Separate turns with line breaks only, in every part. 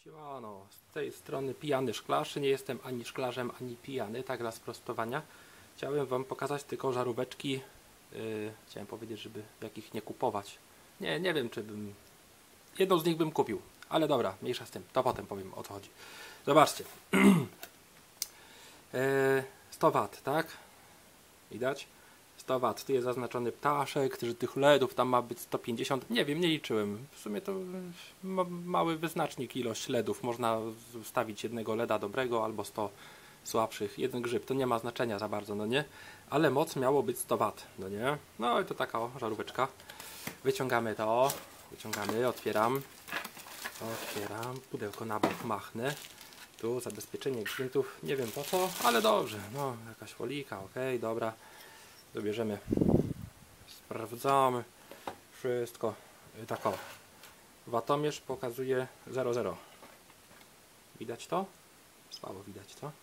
Siłano, z tej strony pijany szklarz. Nie jestem ani szklarzem, ani pijany, tak dla sprostowania. Chciałem wam pokazać tylko żaróweczki. Chciałem powiedzieć, żeby jakich nie kupować. Nie wiem, czy bym... Jedną z nich bym kupił, ale dobra, mniejsza z tym. To potem powiem, o co chodzi. Zobaczcie. 100 W, tak? Widać? 100 W. Tu jest zaznaczony ptaszek, że tych LEDów tam ma być 150. Nie wiem, nie liczyłem. W sumie to mały wyznacznik, ilość LEDów. Można wstawić jednego LEDa dobrego albo 100 słabszych. Jeden grzyb. To nie ma znaczenia za bardzo, no nie? Ale moc miało być 100 W, no nie? No i to taka żaróweczka. Wyciągamy to. Wyciągamy, otwieram. Pudełko na bok machnę. Tu zabezpieczenie gwintów. Nie wiem po co, ale dobrze. No, jakaś folika, ok, dobra. Dobierzemy, sprawdzamy wszystko. Tak o, watomierz pokazuje 00. Widać to? Słabo widać, co?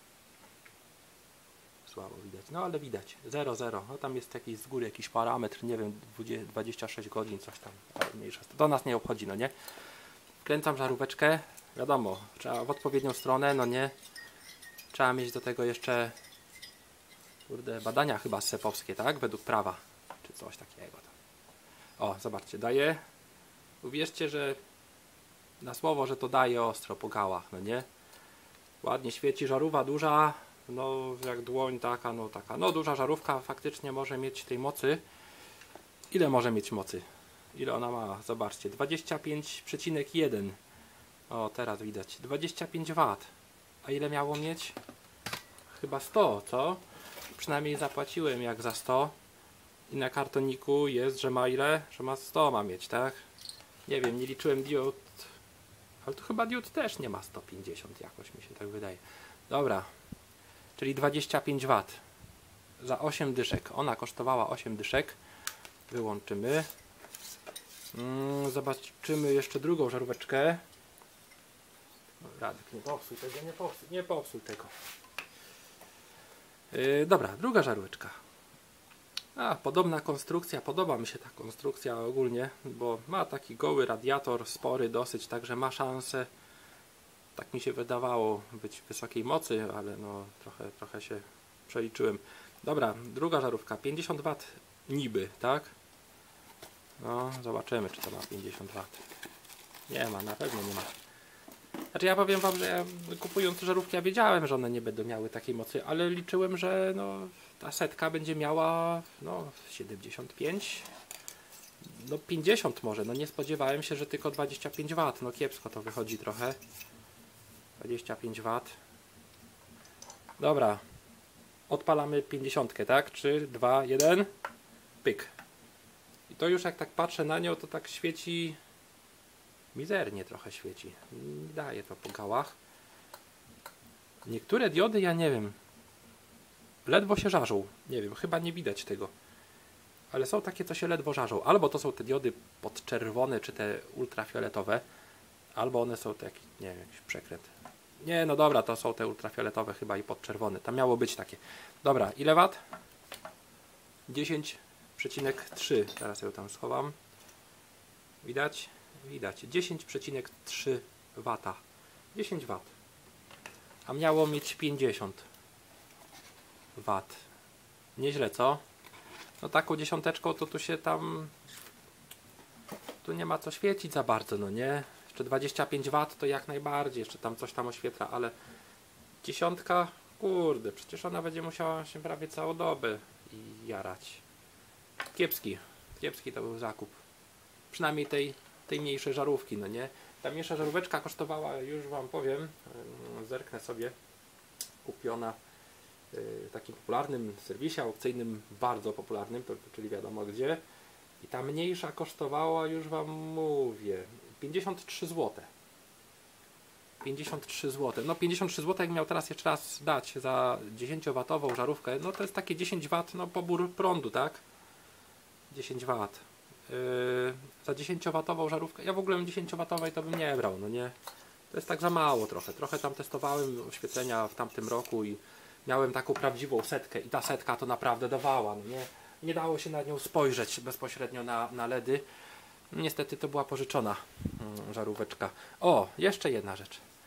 Słabo widać, no ale widać 00. No tam jest jakiś z góry jakiś parametr, nie wiem, 26 godzin, coś tam, ale mniejsza. To nas nie obchodzi, no nie? Wkręcam żaróweczkę, wiadomo, trzeba w odpowiednią stronę, no nie? Trzeba mieć do tego jeszcze badania chyba sepowskie, tak? Według prawa, czy coś takiego. O, zobaczcie, daje. Uwierzcie, że na słowo, że to daje ostro po gałach, no nie? Ładnie świeci, żarówa duża, no jak dłoń taka, no duża żarówka faktycznie może mieć tej mocy. Ile może mieć mocy? Ile ona ma? Zobaczcie, 25,1. O, teraz widać, 25 W. A ile miało mieć? Chyba 100, co? Przynajmniej zapłaciłem jak za 100 i na kartoniku jest, że ma ile? Że ma 100 ma mieć, tak? Nie wiem, nie liczyłem diod, ale tu chyba diod też nie ma 150 jakoś, mi się tak wydaje. Dobra, czyli 25 W za 8 dyszek. Ona kosztowała 8 dyszek. Wyłączymy. Zobaczymy jeszcze drugą żaróweczkę. Radek, nie popsuj tego, nie popsuj tego. Dobra, druga żaróweczka. Podobna konstrukcja, podoba mi się ta konstrukcja ogólnie, bo ma taki goły radiator, spory dosyć, także ma szansę, tak mi się wydawało, być wysokiej mocy, ale no trochę się przeliczyłem. Dobra, druga żarówka, 50 W niby, tak? No, zobaczymy, czy to ma 50 W. Nie ma, na pewno nie ma. Znaczy ja powiem wam, że ja kupując żarówki, ja wiedziałem, że one nie będą miały takiej mocy, ale liczyłem, że no, ta setka będzie miała no 75, no 50 może, no nie spodziewałem się, że tylko 25 W, no kiepsko to wychodzi trochę. 25 W. Dobra, odpalamy 50, tak? 3, 2, 1, pyk. I to już jak tak patrzę na nią, to tak świeci... Mizernie trochę świeci. Daje to po gałach. Niektóre diody, ja nie wiem, ledwo się żarzą. Nie wiem, chyba nie widać tego. Ale są takie, co się ledwo żarzą. Albo to są te diody podczerwone, czy te ultrafioletowe. Albo one są takie, nie wiem, jakiś przekręt. Nie, no dobra, to są te ultrafioletowe chyba i podczerwone. Tam miało być takie. Dobra, ile wat? 10,3. Teraz ją tam schowam. Widać? Widać, 10,3 W. 10 W. A miało mieć 50 W. Nieźle, co? No taką dziesiąteczką to tu się tam... Tu nie ma co świecić za bardzo, no nie? Jeszcze 25 W to jak najbardziej, jeszcze tam coś tam oświetla, ale dziesiątka, kurde, przecież ona będzie musiała się prawie całą dobę jarać. Kiepski to był zakup. Przynajmniej tej mniejszej żarówki, no nie? Ta mniejsza żaróweczka kosztowała, już wam powiem, zerknę sobie, kupiona w takim popularnym serwisie aukcyjnym, bardzo popularnym, czyli wiadomo gdzie. I ta mniejsza kosztowała, już wam mówię, 53 zł. 53 zł. No 53 zł, jak miał teraz jeszcze raz dać za 10W żarówkę, no to jest takie 10 W, no pobór prądu, tak? 10 W. Za 10W żarówkę, ja w ogóle 10W to bym nie brał, no nie, to jest tak za mało trochę tam testowałem oświetlenia w tamtym roku i miałem taką prawdziwą setkę i ta setka to naprawdę dawała, no nie dało się na nią spojrzeć bezpośrednio na LEDy, niestety to była pożyczona żaróweczka. O, jeszcze jedna rzecz,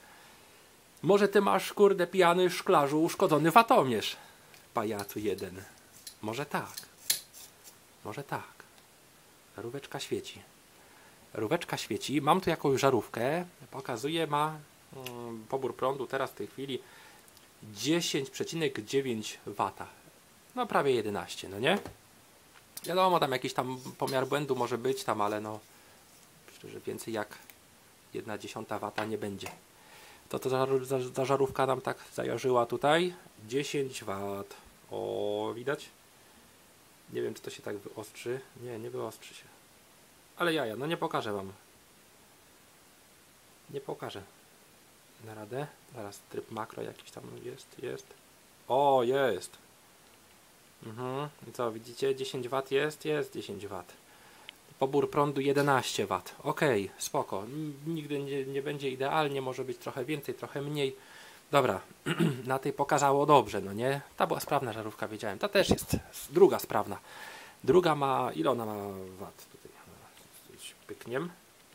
Może ty masz, kurde, pijany szklarzu, uszkodzony watomierz. Pajacu jeden. Może tak. Może tak. Żaróweczka świeci. Żaróweczka świeci. Mam tu jakąś żarówkę. Pokazuje, ma pobór prądu teraz w tej chwili 10,9 W. No prawie 11, no nie? Wiadomo, tam jakiś tam pomiar błędu może być tam, ale no myślę, że więcej jak 1/10 W nie będzie. To ta żarówka nam tak zajarzyła tutaj. 10 W. O, widać? Nie wiem, czy to się tak wyostrzy. Nie, nie wyostrzy się. Ale jaja, no nie pokażę wam. Nie pokażę. Na radę. Zaraz tryb makro jakiś tam jest. O, jest. I co, widzicie? 10 W jest? Jest 10 W. Pobór prądu 11 W. Ok, spoko. Nigdy nie będzie idealnie, może być trochę więcej, trochę mniej. Dobra, na tej pokazało dobrze, no nie? Ta była sprawna żarówka, wiedziałem. Ta też jest druga sprawna. Druga ma, ile ona ma wat? Tutaj pykniem.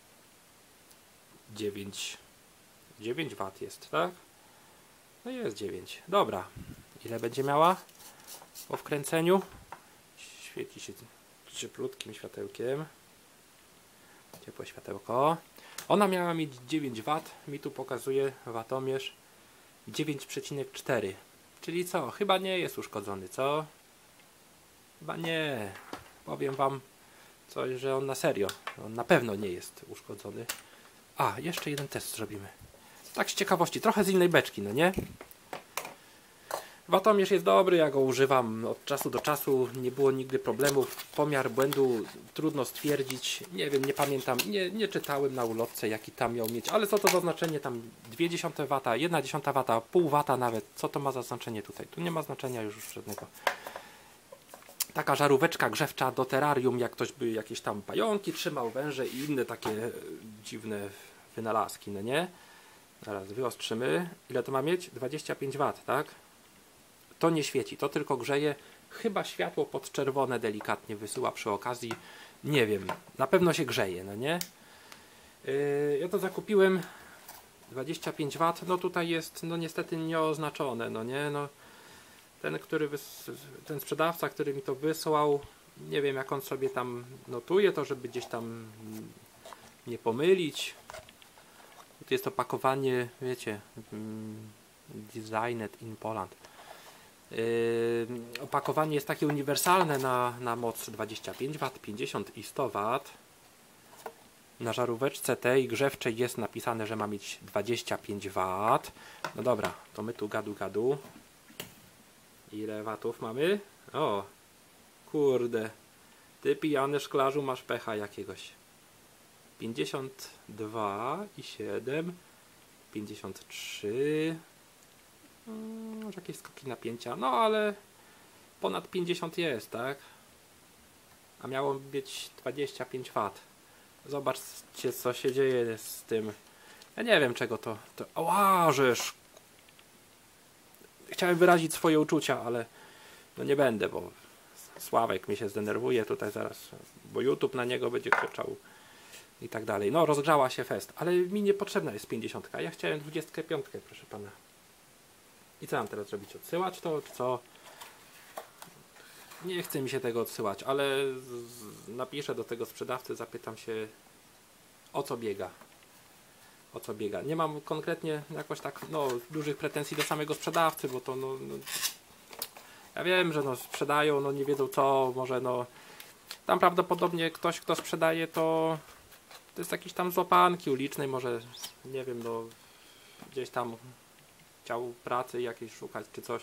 9 W jest, tak? No jest 9. Dobra. Ile będzie miała po wkręceniu? Świeci się cieplutkim światełkiem. Ciepłe światełko. Ona miała mieć 9 W. Mi tu pokazuje watomierz 9,4. Czyli co? Chyba nie jest uszkodzony, co? Chyba nie. Powiem wam coś, że on na serio. On na pewno nie jest uszkodzony. A, jeszcze jeden test zrobimy. Tak z ciekawości. Trochę z innej beczki, no nie? Watomierz jest dobry, ja go używam od czasu do czasu, nie było nigdy problemów. Pomiar błędu trudno stwierdzić, nie wiem, nie pamiętam, nie czytałem na ulotce jaki tam miał mieć, ale co to za znaczenie tam 0,2 W, 1/10 W, pół W nawet, co to ma za znaczenie tutaj? Tu nie ma znaczenia już żadnego. Taka żaróweczka grzewcza do terrarium, jak ktoś by jakieś tam pająki trzymał, węże i inne takie dziwne wynalazki, no nie? Zaraz wyostrzymy. Ile to ma mieć? 25 W, tak? To nie świeci, to tylko grzeje. Chyba światło podczerwone delikatnie wysyła przy okazji. Nie wiem, na pewno się grzeje, no nie? Ja to zakupiłem 25 W, no tutaj jest no niestety nieoznaczone, no nie? No, ten sprzedawca, który mi to wysłał, nie wiem jak on sobie tam notuje to, żeby gdzieś tam nie pomylić. Tu jest opakowanie, wiecie, designed in Poland. Opakowanie jest takie uniwersalne na moc 25 W, 50 i 100 W. Na żaróweczce tej grzewczej jest napisane, że ma mieć 25 W. No dobra, to my tu gadu. Ile watów mamy? O, kurde. Ty pijany szklarzu masz pecha jakiegoś. 52,7, 53. Może jakieś skoki napięcia, no ale ponad 50 jest, tak? A miało być 25 W. Zobaczcie co się dzieje z tym. Ja nie wiem czego to... Ała, żeż! Chciałem wyrazić swoje uczucia, ale no nie będę, bo Sławek mnie się zdenerwuje tutaj zaraz, bo YouTube na niego będzie krzyczał i tak dalej. No rozgrzała się fest, ale mi niepotrzebna jest 50. Ja chciałem 25, proszę pana. I co mam teraz zrobić? Odsyłać to, czy co? Nie chce mi się tego odsyłać, ale napiszę do tego sprzedawcy, zapytam się o co biega. O co biega. Nie mam konkretnie jakoś tak dużych pretensji do samego sprzedawcy, bo to ja wiem, że sprzedają, nie wiedzą co, może tam prawdopodobnie ktoś kto sprzedaje to jest jakiś tam z łapanki ulicznej, może nie wiem, gdzieś tam chciał pracy jakiejś szukać czy coś,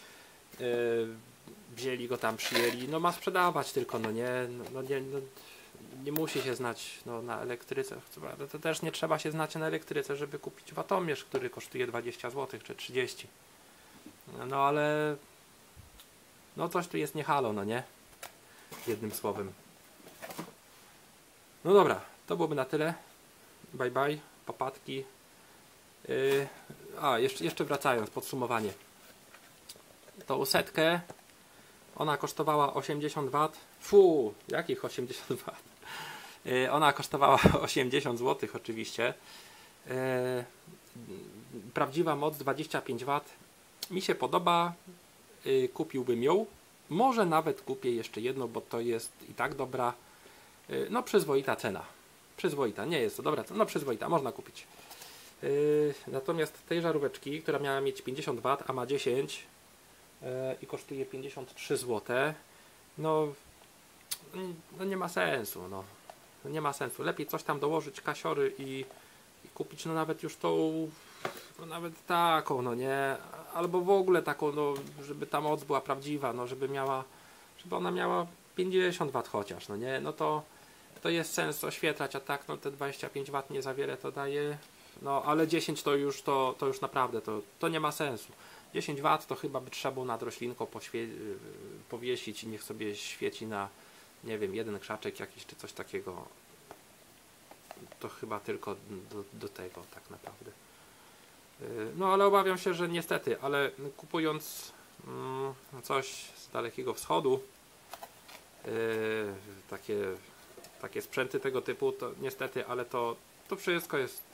wzięli go tam, przyjęli, ma sprzedawać tylko, nie musi się znać na elektryce, to też nie trzeba się znać na elektryce, żeby kupić watomierz, który kosztuje 20 zł czy 30, ale coś tu jest nie halo, nie? Jednym słowem. No dobra, to byłoby na tyle. Bye bye, popatki. Jeszcze wracając, podsumowanie. Tą setkę, ona kosztowała 80 W. Fu, jakich 80 W? Ona kosztowała 80 zł oczywiście. prawdziwa moc 25 W mi się podoba, kupiłbym ją. Może nawet kupię jeszcze jedną, bo to jest i tak dobra, no przyzwoita cena. Przyzwoita, nie jest to dobra cena, no przyzwoita, można kupić. Natomiast tej żaróweczki, która miała mieć 50 W, a ma 10 i kosztuje 53 zł, no nie ma sensu, no nie ma sensu. Lepiej coś tam dołożyć, kasiory i kupić no nawet już tą, no nawet taką, no nie, albo w ogóle taką, no żeby ta moc była prawdziwa, no żeby ona miała 50 W chociaż, no nie, no to jest sens oświetlać, a tak no te 25 W nie za wiele to daje, no ale 10 to już naprawdę, to nie ma sensu. 10 W to chyba by trzeba było nad roślinką powiesić i niech sobie świeci na, nie wiem, jeden krzaczek jakiś czy coś takiego. To chyba tylko do tego tak naprawdę. No ale obawiam się, że niestety, ale kupując coś z Dalekiego Wschodu, takie sprzęty tego typu, to niestety, ale to wszystko jest,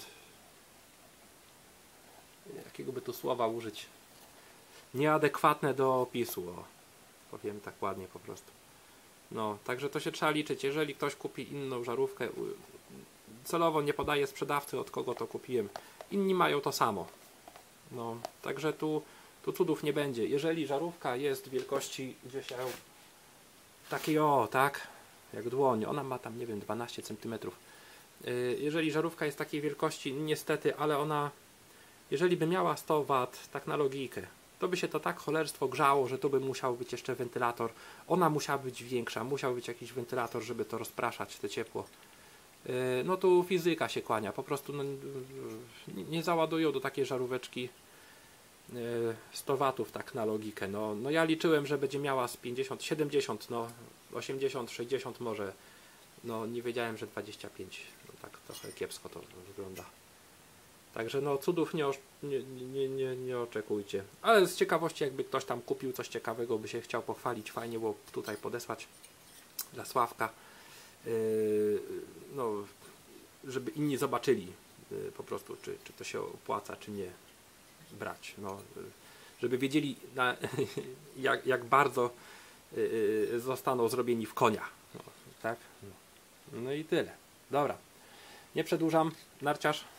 jakiego by tu słowa użyć, nieadekwatne do opisu, o, powiem tak ładnie po prostu. No, także to się trzeba liczyć. Jeżeli ktoś kupi inną żarówkę, celowo nie podaję sprzedawcy, od kogo to kupiłem. Inni mają to samo. No, także tu cudów nie będzie. Jeżeli żarówka jest wielkości gdzieś takiej, o, tak, jak dłoń, ona ma tam, nie wiem, 12 cm. Jeżeli żarówka jest takiej wielkości, niestety, ale ona, jeżeli by miała 100 W, tak na logikę, to by się to tak cholerstwo grzało, że tu by musiał być jeszcze wentylator. Ona musiała być większa, musiał być jakiś wentylator, żeby to rozpraszać, te ciepło. No tu fizyka się kłania, po prostu no, nie załadują do takiej żaróweczki 100 W tak na logikę. No ja liczyłem, że będzie miała z 50, 70, no 80, 60 może. No nie wiedziałem, że 25. No, tak trochę kiepsko to wygląda. Także no cudów nie oczekujcie. Ale z ciekawości, jakby ktoś tam kupił coś ciekawego, by się chciał pochwalić, fajnie było tutaj podesłać dla Sławka. No, żeby inni zobaczyli po prostu, czy to się opłaca, czy nie brać. No, żeby wiedzieli, jak bardzo zostaną zrobieni w konia. No, tak? No i tyle. Dobra. Nie przedłużam. Narciarz.